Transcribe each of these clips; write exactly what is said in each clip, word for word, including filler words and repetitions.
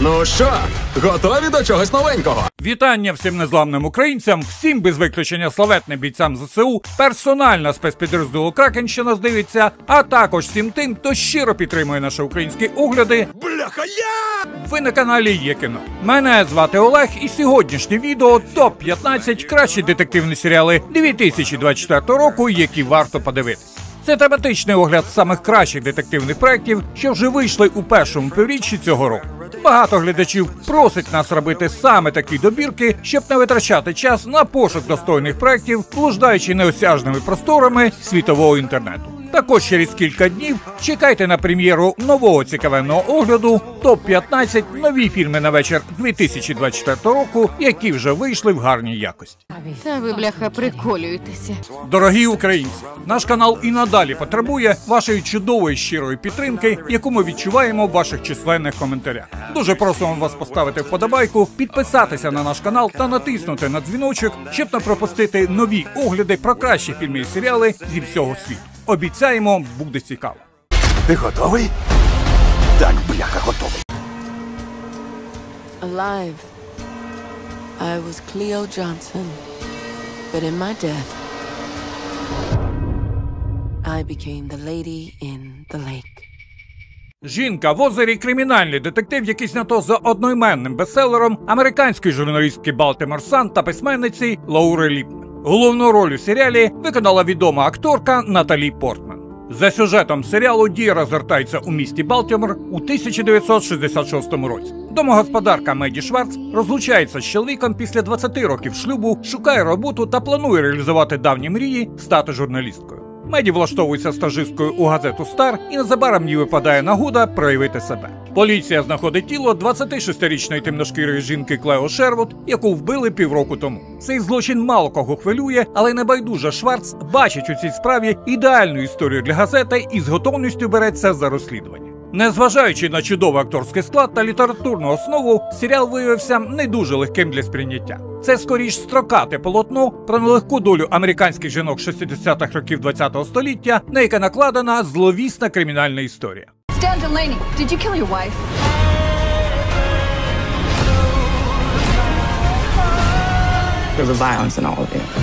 Ну що, готові до чогось новенького? Вітання всім незламним українцям, всім без виключення славетним бійцям ЗСУ, персонально спецпідрозділу Кракен, що нас дивиться, а також всім тим, хто щиро підтримує наші українські огляди. Бляха, я! Ви на каналі Є кіно. Мене звати Олег, і сьогоднішнє відео топ п'ятнадцять кращі детективні серіали дві тисячі двадцять четвертого року, які варто подивитись. Це тематичний огляд самих кращих детективних проєктів, що вже вийшли у першому півріччі цього року. Багато глядачів просить нас робити саме такі добірки, щоб не витрачати час на пошук достойних проєктів, блуждаючи неосяжними просторами світового інтернету. Також через кілька днів чекайте на прем'єру нового цікавенного огляду топ п'ятнадцять нові фільми на вечір дві тисячі двадцять четвертого року, які вже вийшли в гарній якості. Та ви, бляха, приколюєтеся. Дорогі українці, наш канал і надалі потребує вашої чудової щирої підтримки, яку ми відчуваємо в ваших численних коментарях. Дуже просимо вас поставити вподобайку, підписатися на наш канал та натиснути на дзвіночок, щоб не пропустити нові огляди про кращі фільми і серіали зі всього світу. Обіцяємо, буде цікаво. Ти готовий? Так, бляха, готовий. Alive, I was Cleo Johnson, but in my death, I became the lady in the lake. «Жінка в озері» – кримінальний детектив, який знято за одноіменним бестселером американської журналістки Балтимор Сан та письменниці Лаури Ліпмен. Головну роль у серіалі виконала відома акторка Наталі Портман. За сюжетом серіалу дія розгортається у місті Балтимор у тисяча дев'ятсот шістдесят шостому році. Домогосподарка Меді Шварц розлучається з чоловіком після двадцяти років шлюбу, шукає роботу та планує реалізувати давні мрії – стати журналісткою. Меді влаштовується стажисткою у газету «Стар» і незабаром їй випадає нагода проявити себе. Поліція знаходить тіло двадцятишестирічної темношкірої жінки Клео Шервуд, яку вбили півроку тому. Цей злочин мало кого хвилює, але небайдужа Шварц бачить у цій справі ідеальну історію для газети і з готовністю береться за розслідування. Незважаючи на чудовий акторський склад та літературну основу, серіал виявився не дуже легким для сприйняття. Це скоріш строкате полотно про нелегку долю американських жінок шістдесятих років ХХ століття, на яке накладена зловісна кримінальна історія. Stan Delaney, did you kill your wife? There's a violence in all of it.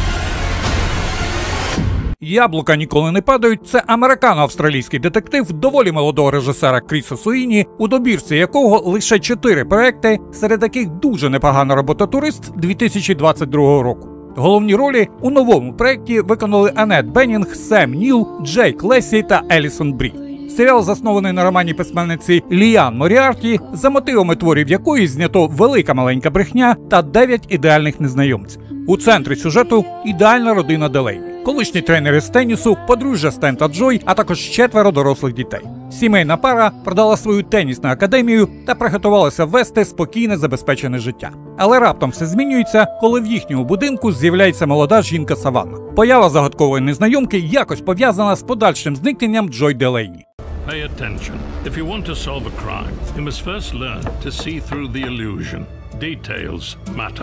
«Яблука ніколи не падають» – це американо-австралійський детектив доволі молодого режисера Кріса Суїні, у добірці якого лише чотири проекти, серед яких дуже непогана робота «Турист» дві тисячі двадцять другого року. Головні ролі у новому проекті виконали Аннет Беннінг, Сем Ніл, Джейк Лесі та Елісон Брі. Серіал заснований на романі письменниці Ліан Моріарті, за мотивами творів якої знято «Велика маленька брехня» та «Дев'ять ідеальних незнайомців». У центрі сюжету – ідеальна родина Делейні. Колишні тренери з тенісу, подружжя Стен та Джой, а також четверо дорослих дітей. Сімейна пара продала свою тенісну академію та приготувалася вести спокійне, забезпечене життя. Але раптом все змінюється, коли в їхньому будинку з'являється молода жінка Саванна. Поява загадкової незнайомки якось пов'язана з подальшим зникненням Джой Делейні. Pay attention. If you want to solve a crime, you must first learn to see through the illusion. Details matter.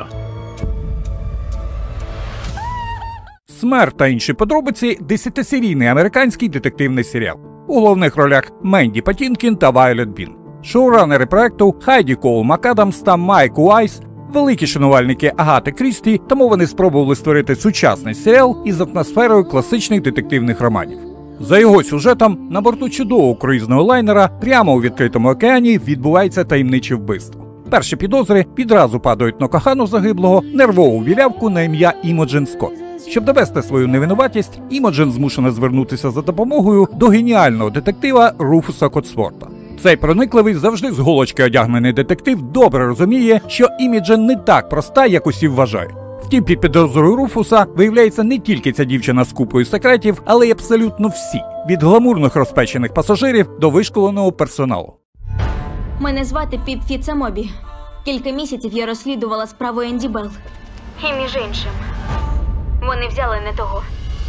«Смерть та інші подробиці» – десятисерійний американський детективний серіал. У головних ролях Менді Патінкін та Вайолет Бін. Шоуранери проекту Хайді Коул МакАдамс та Майк Уайс – великі шанувальники Агати Крісті, тому вони спробували створити сучасний серіал із атмосферою класичних детективних романів. За його сюжетом, на борту чудового круїзного лайнера прямо у відкритому океані відбувається таємниче вбивство. Перші підозри відразу падають на кохану загиблого, нервову білявку на ім'я Імоджен Скотт. Щоб довести свою невинуватість, Імоджен змушена звернутися за допомогою до геніального детектива Руфуса Котсворта. Цей проникливий, завжди з голочки одягнений детектив добре розуміє, що Імоджен не так проста, як усі вважають. Втім, під підозрою Руфуса виявляється не тільки ця дівчина з купою секретів, але й абсолютно всі – від гламурних розпечених пасажирів до вишколеного персоналу. Мене звати Піп Фіцемобі. Кілька місяців я розслідувала справу Енді Белл. І між іншим, вони взяли не того.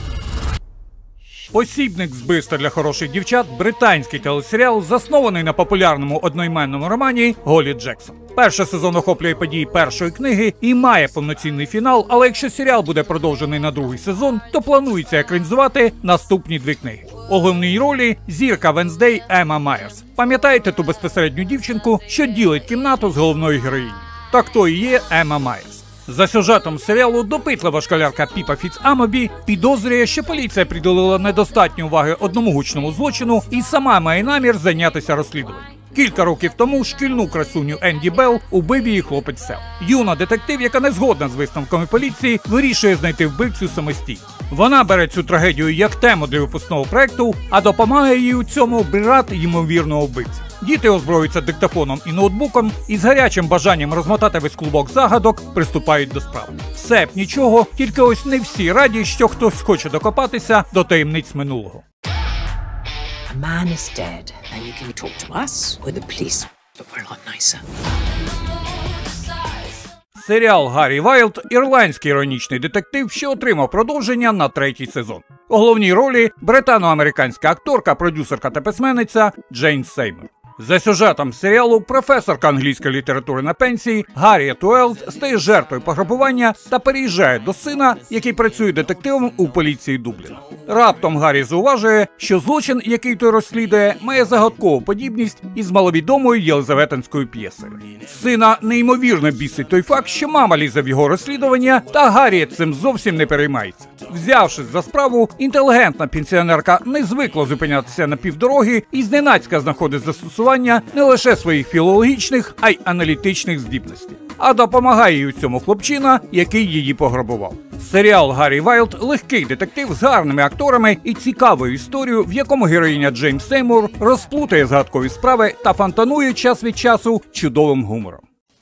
«Посібник з вбивства для хороших дівчат» – британський телесеріал, заснований на популярному одноіменному романі Голі Джексон. Перший сезон охоплює події першої книги і має повноцінний фінал, але якщо серіал буде продовжений на другий сезон, то планується екранізувати наступні дві книги. У головній ролі зірка Венздей Ема Майерс. Пам'ятаєте ту безпосередню дівчинку, що ділить кімнату з головною героїнею? Так то і є Ема Майерс. За сюжетом серіалу допитлива школярка Піпа Фіц-Амобі підозрює, що поліція приділила недостатньо уваги одному гучному злочину і сама має намір зайнятися розслідуванням. Кілька років тому шкільну красуню Енді Белл убив її хлопець Сел. Юна детектив, яка не згодна з висновками поліції, вирішує знайти вбивцю самостійно. Вона бере цю трагедію як тему для випускного проекту, а допомагає їй у цьому брат ймовірного вбивці. Діти озброюються диктофоном і ноутбуком і з гарячим бажанням розмотати весь клубок загадок приступають до справи. Все б нічого, тільки ось не всі раді, що хтось хоче докопатися до таємниць минулого. A man is dead, and you can talk to us or the police, but we're a lot nicer. Серіал «Гаррі Вайлд» – ірландський іронічний детектив, що отримав продовження на третій сезон. У головній ролі британо-американська акторка, продюсерка та письменниця Джейн Сеймур. За сюжетом серіалу професорка англійської літератури на пенсії Гарріет Уелд стає жертвою пограбування та переїжджає до сина, який працює детективом у поліції Дубліна. Раптом Гаррі зауважує, що злочин, який той розслідує, має загадкову подібність із маловідомою єлизаветинською п'єсою. Сина неймовірно бісить той факт, що мама лізе в його розслідування, та Гарріет цим зовсім не переймається. Взявшись за справу, інтелігентна пенсіонерка не звикла зупинятися на півдороги і зненацька знаходить застосування не лише своїх філологічних, а й аналітичних здібностей. А допомагає їй у цьому хлопчина, який її пограбував. Серіал «Гаррі Вайлд» – легкий детектив з гарними акторами і цікавою історією, в якому героїня Джейн Сеймур розплутає згадкові справи та фонтанує час від часу чудовим гумором.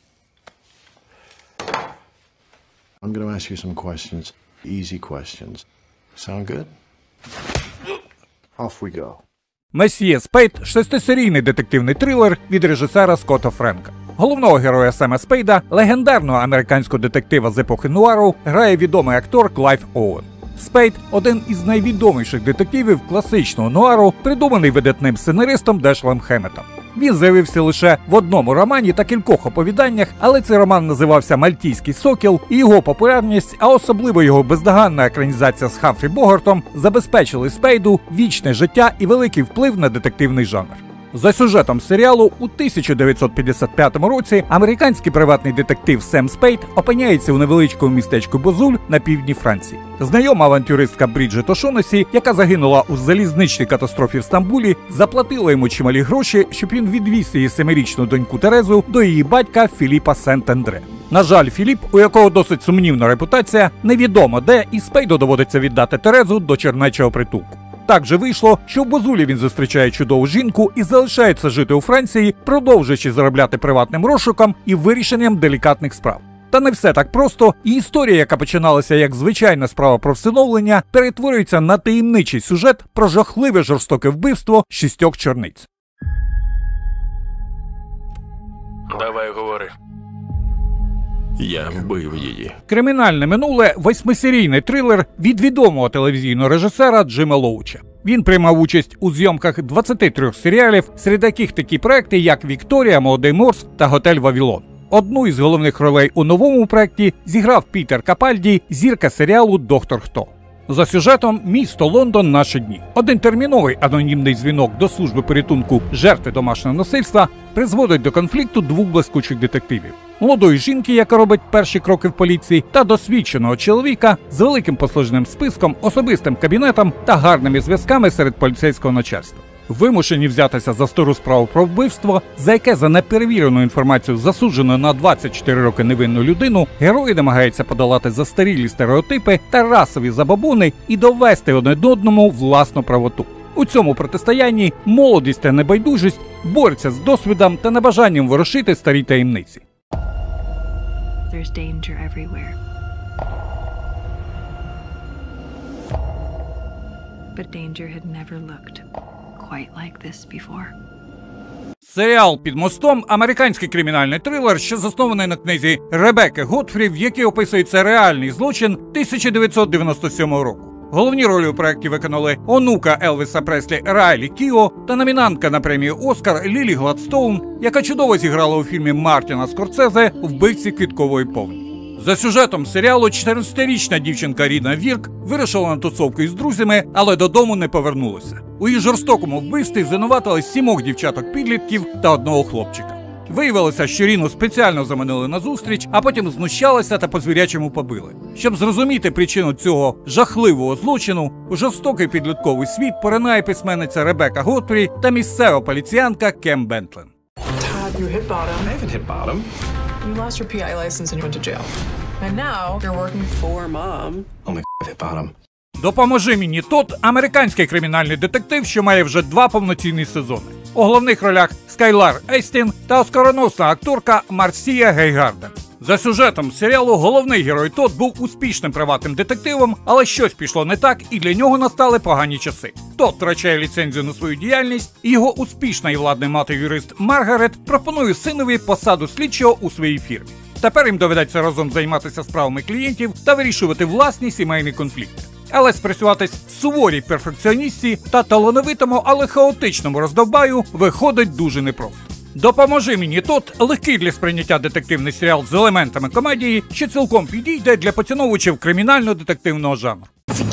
I'm going to ask you some questions. Easy questions. Sound good? Off we go. «Месьє Спейд» – шестисерійний детективний трилер від режисера Скотта Френка. Головного героя Сема Спейда, легендарного американського детектива з епохи нуару, грає відомий актор Клайв Оуен. Спейд – один із найвідоміших детективів класичного нуару, придуманий видатним сценаристом Дешлем Хемметом. Він з'явився лише в одному романі та кількох оповіданнях, але цей роман називався «Мальтійський сокіл», і його популярність, а особливо його бездоганна екранізація з Хамфрі Богартом, забезпечили Спейду вічне життя і великий вплив на детективний жанр. За сюжетом серіалу, у тисяча дев'ятсот п'ятдесят п'ятому році американський приватний детектив Сем Спейд опиняється у невеличкому містечку Бозуль на півдні Франції. Знайома авантюристка Бріджит Ошонесі, яка загинула у залізничній катастрофі в Стамбулі, заплатила йому чималі гроші, щоб він відвіз її семирічну доньку Терезу до її батька Філіпа Сент-Андре. На жаль, Філіп, у якого досить сумнівна репутація, невідомо де, і Спейду доводиться віддати Терезу до чернечого притулку. Так же вийшло, що в Бозулі він зустрічає чудову жінку і залишається жити у Франції, продовжуючи заробляти приватним розшуком і вирішенням делікатних справ. Та не все так просто, і історія, яка починалася як звичайна справа про всиновлення, перетворюється на таємничий сюжет про жахливе жорстоке вбивство шістьох чорниць. Давай говори. Я вбив її. Кримінальне минуле – восьмисерійний трилер від відомого телевізійного режисера Джима Лоуча. Він приймав участь у зйомках двадцяти трьох серіалів, серед яких такі проекти, як «Вікторія», «Молодий Морс» та «Готель Вавилон». Одну із головних ролей у новому проекті зіграв Пітер Капальді, зірка серіалу «Доктор Хто». За сюжетом місто Лондон наші дні. Один терміновий анонімний дзвінок до служби порятунку жертви домашнього насильства призводить до конфлікту двох блискучих детективів. Молодої жінки, яка робить перші кроки в поліції, та досвідченого чоловіка з великим послужним списком, особистим кабінетом та гарними зв'язками серед поліцейського начальства. Вимушені взятися за стару справу про вбивство, за яке за неперевірену інформацію засуджено на двадцять чотири роки невинну людину, герої намагаються подолати застарілі стереотипи та расові забобони і довести один одному власну правоту. У цьому протистоянні молодість та небайдужість борються з досвідом та небажанням ворушити старі таємниці. There's danger everywhere. But danger had never looked quite like this before. Серіал «Під мостом» – американський кримінальний трилер, що заснований на книзі Ребекки Готфрі, в якій описується реальний злочин тисяча дев'ятсот дев'яносто сьомого року. Головні ролі у проєкті виконали онука Елвіса Преслі Райлі Кіо та номінантка на премію «Оскар» Лілі Гладстоун, яка чудово зіграла у фільмі Мартіна Скорсезе «Вбивці квіткової повні». За сюжетом серіалу чотирнадцятирічна дівчинка Ріна Вірк вирушила на тусовку із друзями, але додому не повернулася. У її жорстокому вбивстві звинуватили сімох дівчаток-підлітків та одного хлопчика. Виявилося, що Ріну спеціально заманили на зустріч, а потім знущалися та по-звірячому побили. Щоб зрозуміти причину цього жахливого злочину, у жорстокий підлітковий світ поринає письменниця Ребекка Готфрі та місцева поліціянка Кем Бентлен. Todd, you hit bottom. I haven't hit bottom. You lost your P I license and you went to jail. And now you're working for Mom. Only hit bottom. «Допоможи мені тут» – американський кримінальний детектив, що має вже два повноцінні сезони. У головних ролях Скайлар Естін та оскароносна акторка Марсія Гей Гарден. За сюжетом серіалу головний герой Тод був успішним приватним детективом, але щось пішло не так, і для нього настали погані часи. Тод втрачає ліцензію на свою діяльність, і його успішна і владний мати-юрист Маргарет пропонує синові посаду слідчого у своїй фірмі. Тепер їм доведеться разом займатися справами клієнтів та вирішувати власні сімейні конфлікти. Але спрацюватись суворій перфекціоністці та талановитому, але хаотичному роздовбаю виходить дуже непросто. «Допоможи мені тут» – легкий для сприйняття детективний серіал з елементами комедії, що цілком підійде для поціновувачів кримінально-детективного жанру.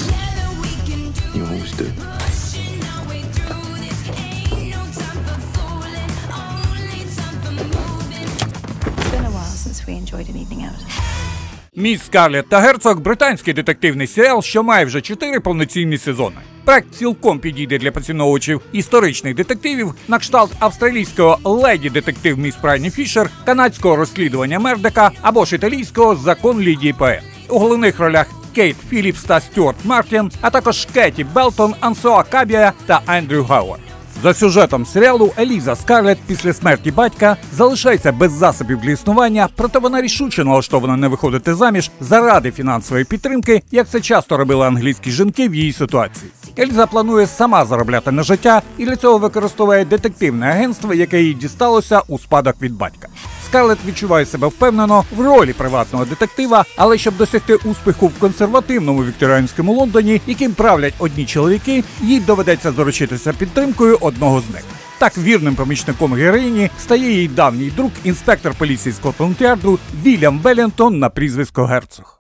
«Міс Скарлетт та Герцог» – британський детективний серіал, що має вже чотири повноцінні сезони. Проект цілком підійде для поціновувачів історичних детективів на кшталт австралійського «Леді-детектив міс Прайні Фішер», канадського «Розслідування Мердека» або ж італійського «Закон Лідії П. У головних ролях Кейт Філіпс та Стюарт Мартін, а також Кеті Белтон, Ансоа Кабія та Ендрю Гауер. За сюжетом серіалу Еліза Скарлетт після смерті батька залишається без засобів для існування, проте вона рішуче налаштована не виходити заміж заради фінансової підтримки, як це часто робили англійські жінки в її ситуації. Ельза планує сама заробляти на життя і для цього використовує детективне агентство, яке їй дісталося у спадок від батька. Скарлетт відчуває себе впевнено в ролі приватного детектива, але щоб досягти успіху в консервативному вікторіанському Лондоні, яким правлять одні чоловіки, їй доведеться заручитися підтримкою одного з них. Так вірним помічником героїні стає її давній друг, інспектор поліції Скотланд-Ярду Вільям Веллінгтон на прізвисько Герцог.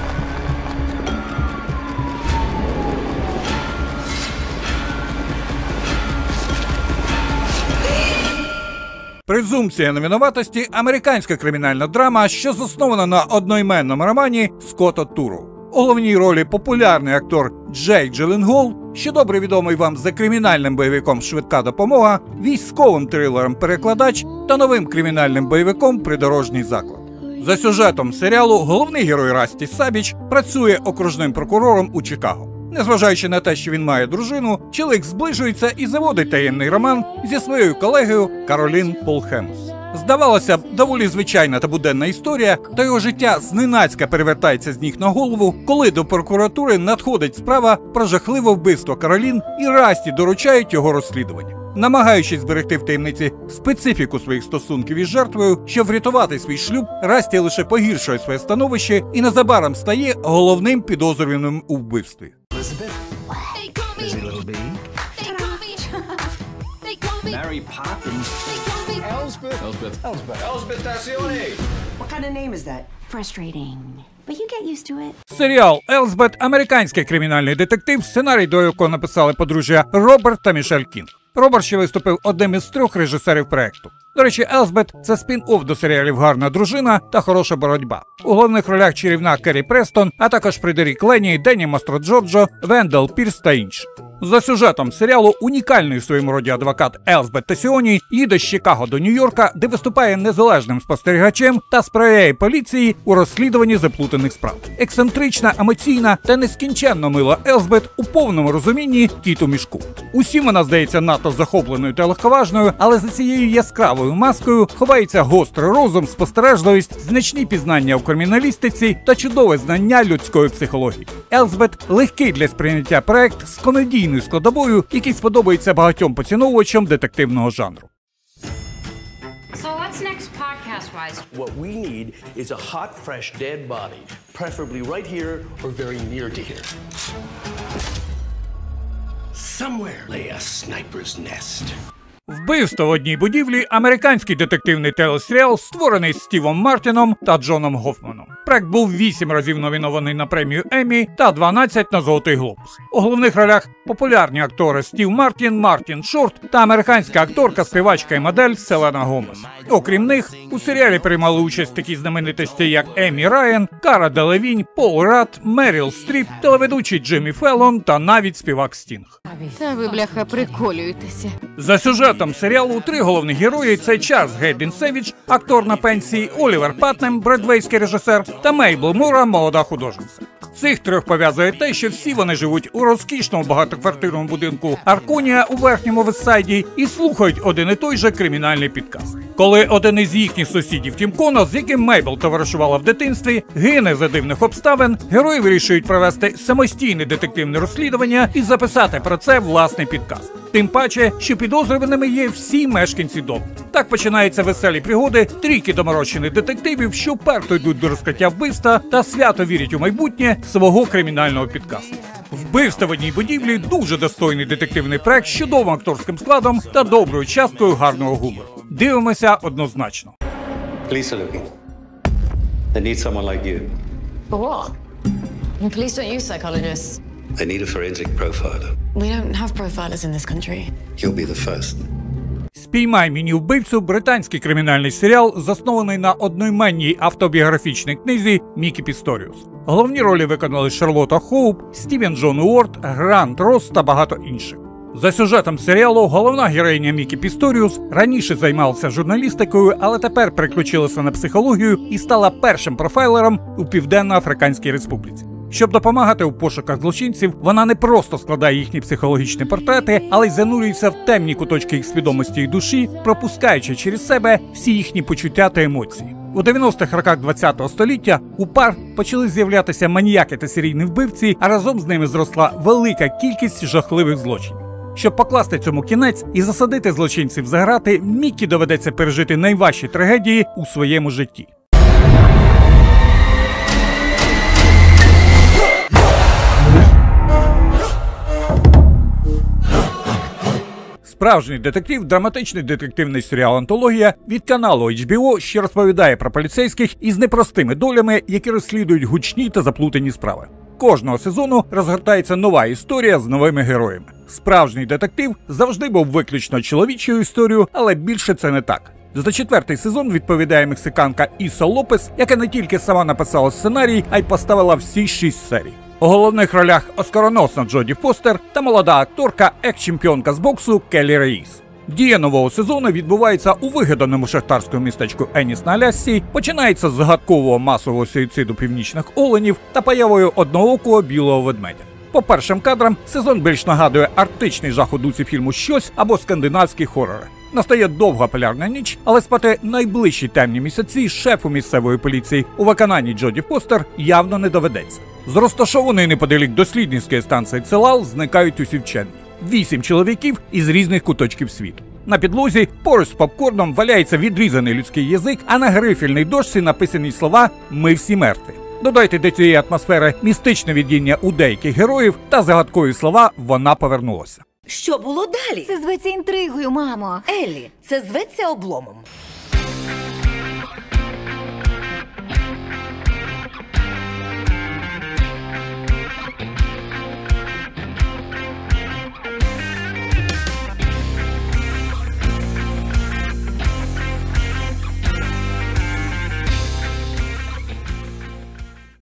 «Презумпція невинуватості» – американська кримінальна драма, що заснована на одноіменному романі Скотта Туроу. У головній ролі популярний актор Джейк Джилленхол, що добре відомий вам за кримінальним бойовиком «Швидка допомога», військовим трилером «Перекладач» та новим кримінальним бойовиком «Придорожній заклад». За сюжетом серіалу головний герой Расті Сабіч працює окружним прокурором у Чикаго. Незважаючи на те, що він має дружину, чоловік зближується і заводить таємний роман зі своєю колегою Каролін Полхемус. Здавалося б, доволі звичайна та буденна історія, та його життя зненацька перевертається з ніг на голову, коли до прокуратури надходить справа про жахливе вбивство Каролін і Расті доручають його розслідування. Намагаючись зберегти в таємниці специфіку своїх стосунків із жертвою, щоб врятувати свій шлюб, Расті лише погіршує своє становище і незабаром стає головним підозрюваним у вбивстві. Mary Poppins. Elspeth. Elspeth. Elspeth. Elspeth Tassioni. What kind of name is that? Frustrating. But you get used to it. Серіал «Елспет» – американський кримінальний детектив, сценарій до якого написали подружжя Роберт та Мішель Кінг. Роберт ще виступив одним із трьох режисерів проекту. До речі, «Елспет» – це спін-офф до серіалів «Гарна дружина» та «Хороша боротьба». У головних ролях чарівна Керрі Престон, а також Фредерік Ленні, Денні Мастроджорджо, Вендел Пірс та інші. За сюжетом серіалу унікальний в своєму роді адвокат Елспет Тассіоні їде з Чикаго до Нью-Йорка, де виступає незалежним спостерігачем та сприяє поліції у розслідуванні заплутаних справ. Ексцентрична, емоційна та нескінченно мила Елспет у повному розумінні кіт у мішку. Усім вона здається надто захопленою та легковажною, але за цією яскравою маскою ховається гострий розум, спостережливість, значні пізнання у криміналістиці та чудове знання людської психології. Елспет – легкий для сприйняття проект з комедійною складовою, який сподобається багатьом поціновувачам детективного жанру. So what's next podcast-wise? What we need is a hot, fresh, dead body, preferably right here or very near to here. Somewhere lay a sniper's nest. Вбивство в одній будівлі – американський детективний телесеріал, створений Стівом Мартіном та Джоном Гофманом. Проект був вісім разів номінований на премію Еммі та дванадцять на Золотий Глобус. У головних ролях популярні актори Стів Мартін, Мартін Шорт та американська акторка, співачка і модель Селена Гомес. Окрім них, у серіалі приймали участь такі знаменитості, як Еммі Райан, Кара Делевінь, Пол Радд, Меріл Стріп, телеведучий Джиммі Феллон та навіть співак Стінг. Та ви, бляха, приколюєтеся. За сюжетом серіалу три головні герої – це Чарльз Гейден Севідж, актор на пенсії, Олівер Патнем, бродвейський режисер, та Мейбл Мура, молода художниця. Цих трьох пов'язує те, що всі вони живуть у розкішному багатоквартирному будинку Арконія у Верхньому Вестсайді і слухають один і той же кримінальний підкаст. Коли один із їхніх сусідів, Тім Конос, з яким Мейбл товаришувала в дитинстві, гине за дивних обставин, герої вирішують провести самостійне детективне розслідування і записати про це власний підкаст. Тим паче, що підозрюваними є всі мешканці дому. Так починаються веселі пригоди трійки доморощених детективів, що вперто йдуть до розкриття вбивства та свято вірять у майбутнє свого кримінального підкасту. «Вбивство в одній будівлі» – дуже достойний детективний проект з чудовим акторським складом та доброю часткою гарного гумору. Дивимося однозначно. Police are looking. They need someone like you. For what? Police don't use psychologists. They need a forensic profiler. We don't have profilers in this country. You'll be the first. «Спіймай міні-вбивцю» – британський кримінальний серіал, заснований на одноіменній автобіографічній книзі Мікі Пісторіус. Головні ролі виконали Шарлотта Хоуп, Стівен Джон Уорд, Грант Росс та багато інших. За сюжетом серіалу головна героїня Мікі Пісторіус раніше займалася журналістикою, але тепер переключилася на психологію і стала першим профайлером у Південно-Африканській Республіці. Щоб допомагати у пошуках злочинців, вона не просто складає їхні психологічні портрети, але й занурюється в темні куточки їх свідомості і душі, пропускаючи через себе всі їхні почуття та емоції. У дев'яностих роках ХХ століття у пар почали з'являтися маніяки та серійні вбивці, а разом з ними зросла велика кількість жахливих злочинів. Щоб покласти цьому кінець і засадити злочинців за грати, Міккі доведеться пережити найважчі трагедії у своєму житті. Справжній детектив – драматичний детективний серіал-антологія від каналу ейч бі о, що розповідає про поліцейських із непростими долями, які розслідують гучні та заплутані справи. Кожного сезону розгортається нова історія з новими героями. Справжній детектив завжди був виключно чоловічою історією, але більше це не так. За четвертий сезон відповідає мексиканка Іса Лопес, яка не тільки сама написала сценарій, а й поставила всі шість серій. У головних ролях оскароносна Джоді Фостер та молода акторка, екс-чемпіонка з боксу Келлі Рейс. Дія нового сезону відбувається у вигаданому шахтарському містечку Еніс на Алясці, починається з загадкового масового суїциду північних оленів та появою одноокого білого ведмедя. По першим кадрам сезон більш нагадує арктичний жах у дусі фільму «Щось» або скандинавські хорори. Настає довга полярна ніч, але спати найближчі темні місяці шефу місцевої поліції у виконанні Джоді Фостер явно не доведеться. З розташованої неподалік дослідницької станції Целал зникають усі вчені. Вісім чоловіків із різних куточків світу. На підлозі поруч з попкорном валяється відрізаний людський язик, а на грифельній дошці написані слова «Ми всі мертві». Додайте до цієї атмосфери містичне видіння у деяких героїв та загадкові слова «Вона повернулася». Що було далі? Це зветься інтригою, мамо. Еллі, це зветься обломом.